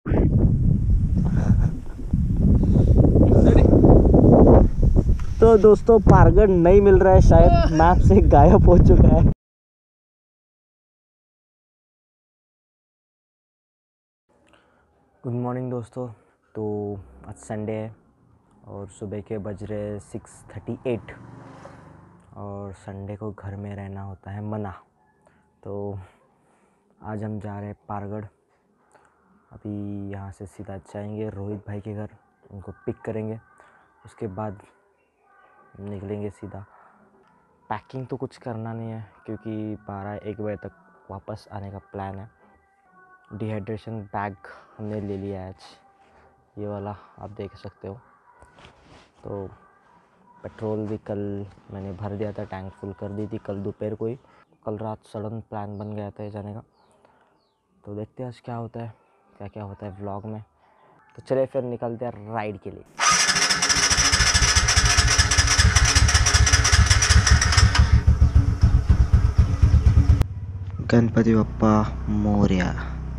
तो दोस्तों पारगढ़ नहीं मिल रहा है, शायद मैप से गायब हो चुका है। गुड मॉर्निंग दोस्तों। तो आज संडे है और सुबह के बज रहे 6:38 और संडे को घर में रहना होता है मना। तो आज हम जा रहे हैं पारगढ़। अभी यहाँ से सीधा जाएंगे रोहित भाई के घर, उनको पिक करेंगे, उसके बाद निकलेंगे सीधा। पैकिंग तो कुछ करना नहीं है क्योंकि 12-1 बजे तक वापस आने का प्लान है। डिहाइड्रेशन बैग हमने ले लिया है आज, ये वाला आप देख सकते हो। तो पेट्रोल भी कल मैंने भर दिया था, टैंक फुल कर दी थी कल दोपहर को ही। कल रात सडन प्लान बन गया था जाने का। तो देखते हैं आज क्या होता है, क्या क्या होता है व्लॉग में। तो चले फिर निकलते हैं राइड के लिए। गणपति बप्पा मोरया।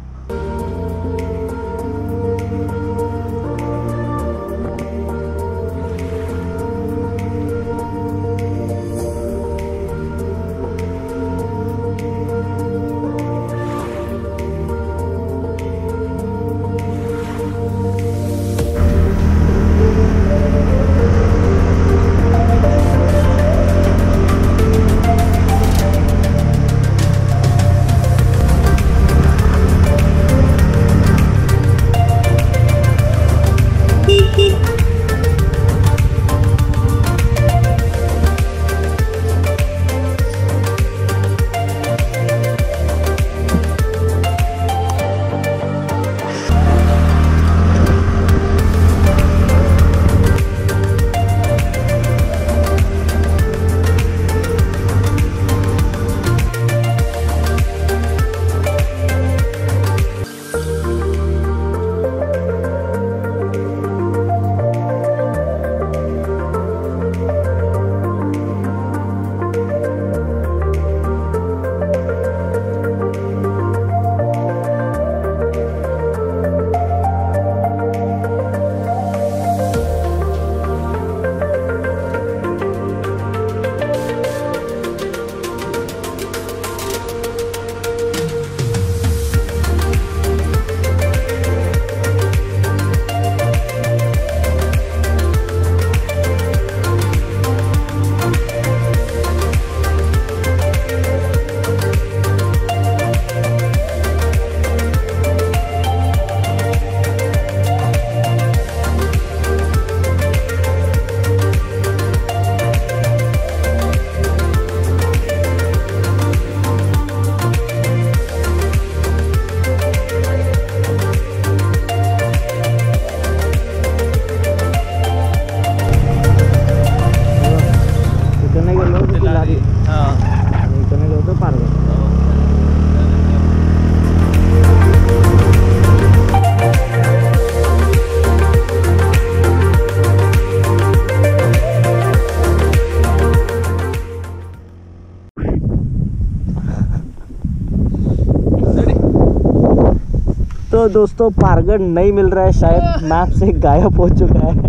तो दोस्तों पारगढ़ नहीं मिल रहा है, शायद मैप से गायब हो चुका है।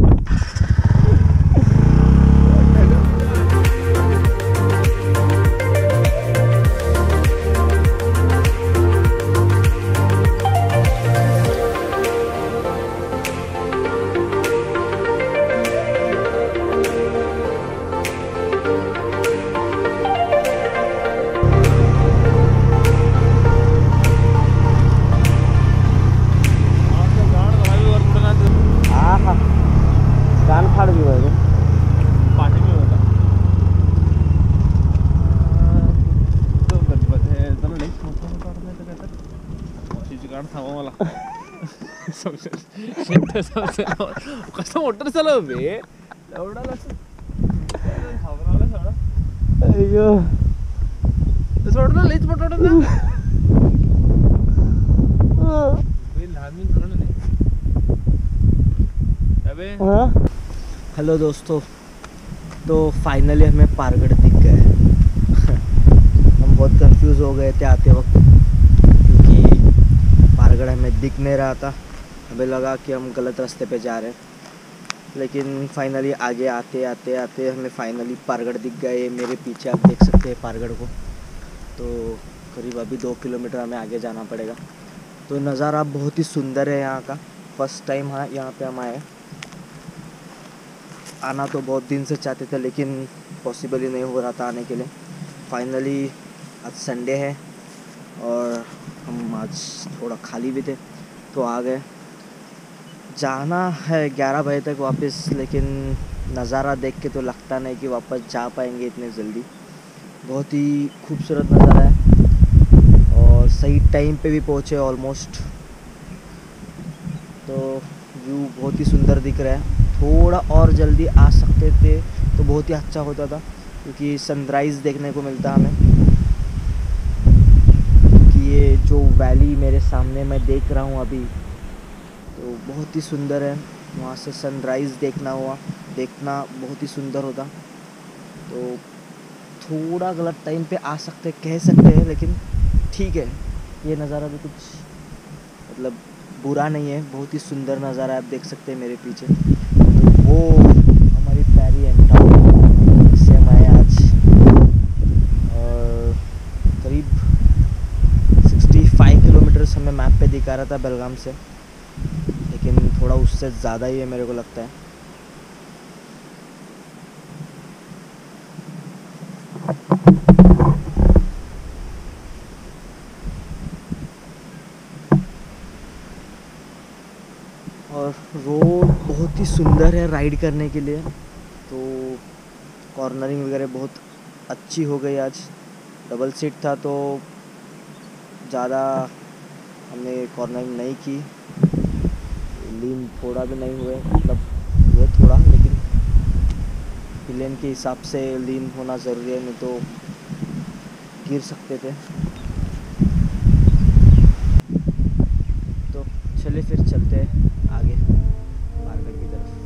कसं मोटर चालव बे एवढा अय्यो सोड ना लेच पटोड ना हेलो दोस्तों, तो फाइनली हमें पारगढ़ दिख गए। हम बहुत कंफ्यूज हो गए थे आते वक्त क्योंकि पारगढ़ हमें दिख नहीं रहा था। हमें लगा कि हम गलत रास्ते पे जा रहे हैं, लेकिन फाइनली आगे आते आते आते हमें फाइनली पारगढ़ दिख गए। मेरे पीछे आप देख सकते हैं पारगढ़ को। तो करीब अभी 2 किलोमीटर हमें आगे जाना पड़ेगा। तो नज़ारा बहुत ही सुंदर है यहाँ का। फर्स्ट टाइम यहाँ पे हम आए। आना तो बहुत दिन से चाहते थे, लेकिन पॉसिबल ही नहीं हो रहा था आने के लिए। फाइनली आज संडे है और हम आज थोड़ा खाली भी थे तो आ गए। जाना है 11 बजे तक वापस, लेकिन नज़ारा देख के तो लगता नहीं कि वापस जा पाएंगे इतने जल्दी। बहुत ही खूबसूरत नज़ारा है और सही टाइम पे भी पहुँचे ऑलमोस्ट। तो व्यू बहुत ही सुंदर दिख रहा है। थोड़ा और जल्दी आ सकते थे तो बहुत ही अच्छा होता था, क्योंकि सनराइज़ देखने को मिलता हमें। क्योंकि ये जो वैली मेरे सामने मैं देख रहा हूँ अभी, तो बहुत ही सुंदर है। वहाँ से सनराइज़ देखना बहुत ही सुंदर होता। तो थोड़ा गलत टाइम पे आ सकते कह सकते हैं, लेकिन ठीक है, ये नज़ारा भी कुछ मतलब बुरा नहीं है। बहुत ही सुंदर नज़ारा आप देख सकते हैं मेरे पीछे। तो वो हमारी प्यारी एंड टाउन जिससे हम आए आज, और करीब 65 किलोमीटर्स हमें मैप पे दिखा रहा था बेलगाम से, लेकिन थोड़ा उससे ज़्यादा ही है मेरे को लगता है। और रोड बहुत ही सुंदर है राइड करने के लिए। तो कॉर्नरिंग वगैरह बहुत अच्छी हो गई आज। डबल सीट था तो ज़्यादा हमने कॉर्नरिंग नहीं की, लीन थोड़ा भी नहीं हुए, मतलब हुए थोड़ा, लेकिन प्लेन के हिसाब से लीन होना ज़रूरी है, नहीं तो गिर सकते थे। तो चलिए फिर चलते हैं आगे पारगढ़ की तरफ।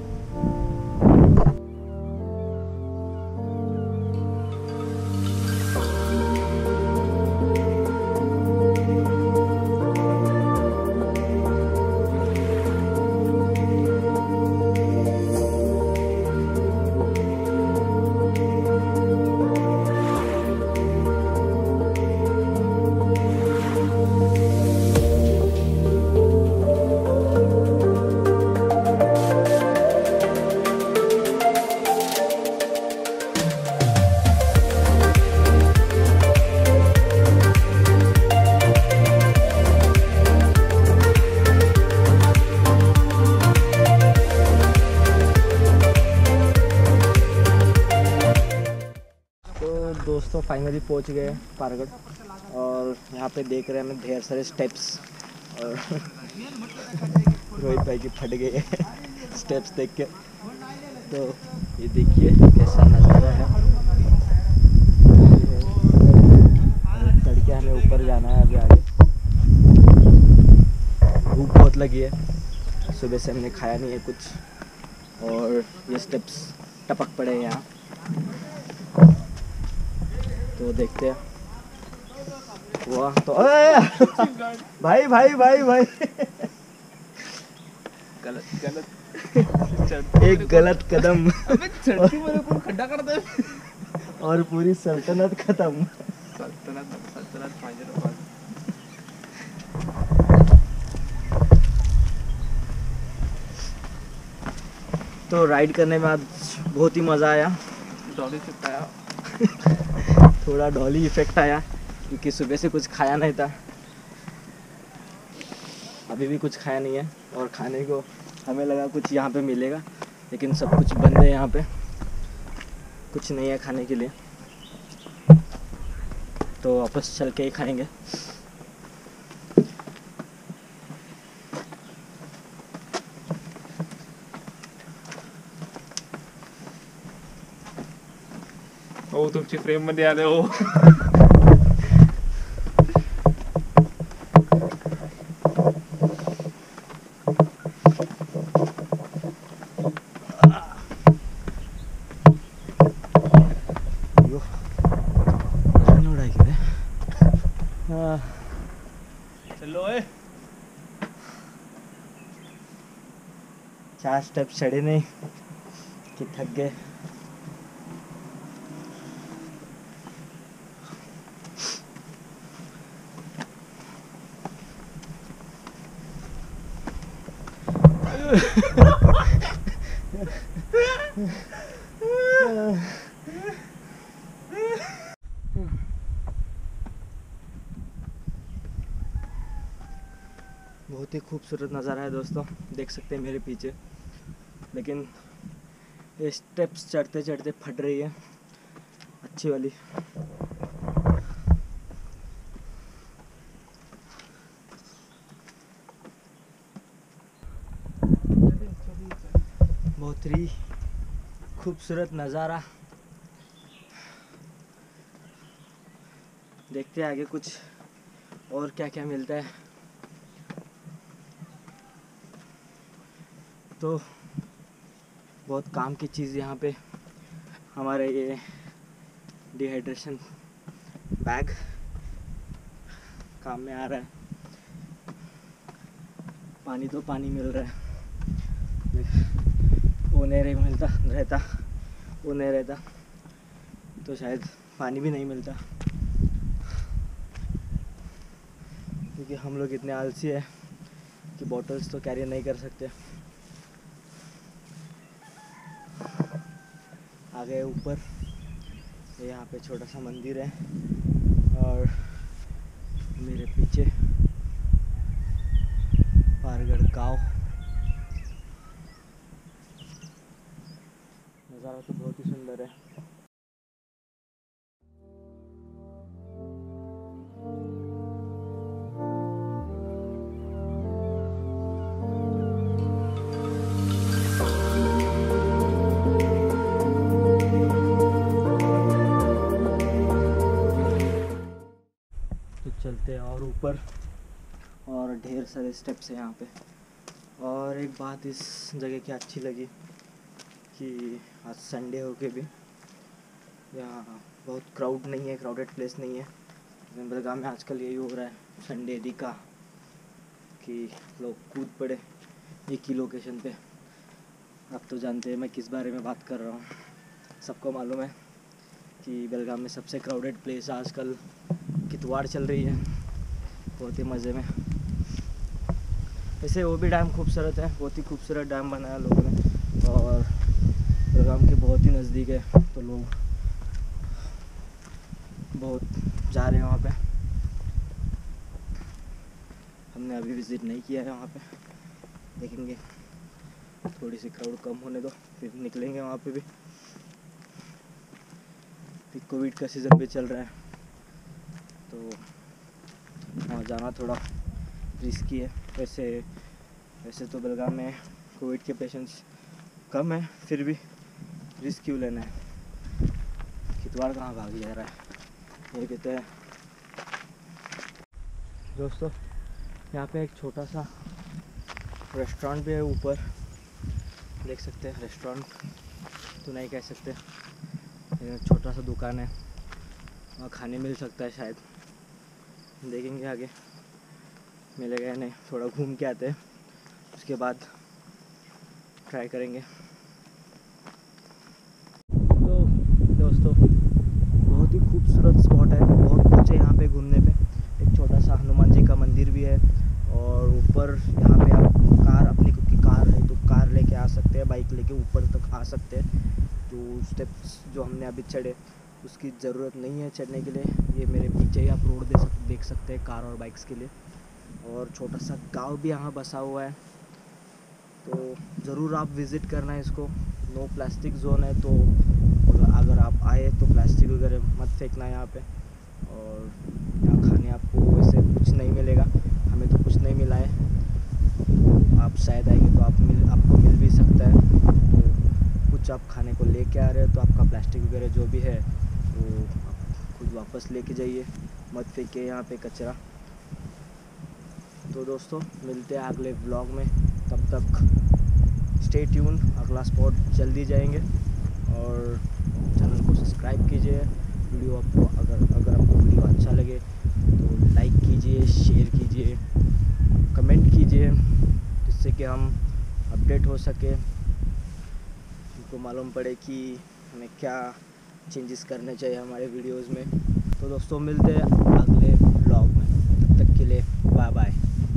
दोस्तों फाइनली पहुंच गए पारगढ़, और यहाँ पे देख रहे हैं हमें ढेर सारे स्टेप्स, और रोहित भाई की फट गए स्टेप्स देख के। तो ये देखिए कैसा नज़ारा है। चढ़ के हमें ऊपर जाना है अभी आगे। भूख बहुत लगी है, सुबह से हमने खाया नहीं है कुछ, और ये स्टेप्स टपक पड़े हैं यहाँ। तो देखते हैं। वाह, तो भाई भाई भाई भाई गलत एक गलत कदम अबे चढ़ती मेरे ऊपर खड्डा कर दे। और पूरी सल्तनत खत्म। सल्तनत फाइनल। तो राइड करने में आज बहुत ही मज़ा आया। डॉली से आया थोड़ा डॉली इफेक्ट आया, क्योंकि सुबह से कुछ खाया नहीं था। अभी भी कुछ खाया नहीं है, और खाने को हमें लगा कुछ यहाँ पे मिलेगा, लेकिन सब कुछ बंद है यहाँ पे, कुछ नहीं है खाने के लिए। तो वापस चल के ही खाएंगे। हो तुमची फ्रेम मध्ये आले हो। चलो 4 स्टेप चढ़े नहीं कि थक गए। बहुत ही खूबसूरत नज़ारा है दोस्तों, देख सकते हैं मेरे पीछे। लेकिन ये स्टेप्स चढ़ते चढ़ते फट रही है अच्छी वाली। बहुत ही खूबसूरत नज़ारा। देखते हैं आगे कुछ और क्या क्या मिलता है। तो बहुत काम की चीज़ यहाँ पे हमारे ये डिहाइड्रेशन बैग काम में आ रहा है। पानी तो पानी मिल रहा है, वो नहीं रहता तो शायद पानी भी नहीं मिलता, क्योंकि हम लोग इतने आलसी है कि बॉटल्स तो कैरी नहीं कर सकते। आगे ऊपर यहाँ पे छोटा सा मंदिर है और मेरे पीछे पारगढ़ गांव। नज़ारा तो बहुत ही सुंदर है। तो चलते हैं और ऊपर, और ढेर सारे स्टेप्स हैं यहाँ पे। और एक बात इस जगह की अच्छी लगी कि आज संडे हो के भी यहाँ बहुत क्राउड नहीं है, क्राउडेड प्लेस नहीं है। बेलगाम में आजकल यही हो रहा है, संडे दिखा कि लोग कूद पड़े एक ही लोकेशन पे। आप तो जानते हैं मैं किस बारे में बात कर रहा हूँ। सबको मालूम है कि बेलगाम में सबसे क्राउडेड प्लेस आजकल कितवाड़ चल रही है, बहुत ही मज़े में। वैसे वो भी डैम खूबसूरत है, बहुत ही खूबसूरत डैम बनाया लोगों ने, और बेलगाम के बहुत ही नज़दीक है, तो लोग बहुत जा रहे हैं वहाँ पे। हमने अभी विज़िट नहीं किया है वहाँ पे, देखेंगे थोड़ी सी क्राउड कम होने दो फिर निकलेंगे वहाँ पे भी। कोविड का सीज़न भी चल रहा है तो वहाँ जाना थोड़ा रिस्की है। वैसे तो बेलगाम में कोविड के पेशेंट्स कम है, फिर भी रिस्क क्यों लेना है। कितवाड़ कहाँ भाग जा रहा है ये कहते हैं। दोस्तों यहाँ पे एक छोटा सा रेस्टोरेंट भी है ऊपर, देख सकते हैं। रेस्टोरेंट तो नहीं कह सकते, छोटा सा दुकान है, वहाँ खाने मिल सकता है शायद, देखेंगे आगे मिलेगा या नहीं। थोड़ा घूम के आते हैं, उसके बाद ट्राई करेंगे। तो दोस्तों बहुत ही खूबसूरत स्पॉट है, बहुत कुछ है यहाँ पे घूमने पे। एक छोटा सा हनुमान जी का मंदिर भी है, और ऊपर यहाँ पे आप कार, अपनी खुद की कार है तो कार लेके आ सकते हैं, बाइक लेके ऊपर तक आ सकते हैं। जो स्टेप्स जो हमने अभी चढ़े उसकी ज़रूरत नहीं है चढ़ने के लिए, ये मेरे पीछे ही आप रोड देख सकते हैं कार और बाइक्स के लिए। और छोटा सा गांव भी यहाँ बसा हुआ है, तो ज़रूर आप विज़िट करना है इसको। नो प्लास्टिक जोन है, तो अगर आप आए तो प्लास्टिक वगैरह मत फेंकना यहाँ पे। और यहाँ खाने आपको वैसे कुछ नहीं मिलेगा, हमें तो कुछ नहीं मिला है, तो आप शायद आएंगे तो आपको मिल भी सकता है। तो कुछ आप खाने को लेके आ रहे हो तो आपका प्लास्टिक वगैरह जो भी है वो आप खुद वापस लेके जाइए, मत फेंकिए यहाँ पे कचरा। तो दोस्तों मिलते हैं अगले व्लॉग में, तब तक स्टे ट्यून, अगला स्पॉट जल्दी जाएंगे। और चैनल को सब्सक्राइब कीजिए। वीडियो आपको अगर आपको वीडियो अच्छा लगे तो लाइक कीजिए, शेयर कीजिए, कमेंट कीजिए, जिससे कि हम अपडेट हो सके, उनको मालूम पड़े कि हमें क्या चेंजेस करने चाहिए हमारे वीडियोस में। तो दोस्तों मिलते हैं अगले ब्लॉग में, तब तक के लिए बाय बाय।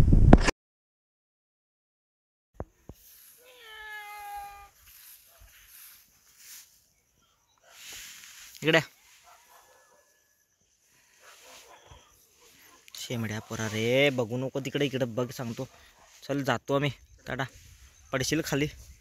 इकडे शेमड्या पोरा रे, बघू नको तिकडे, इकडे बघ सांगतो। चल जातो आम्ही, टाटा, पडशील खाली।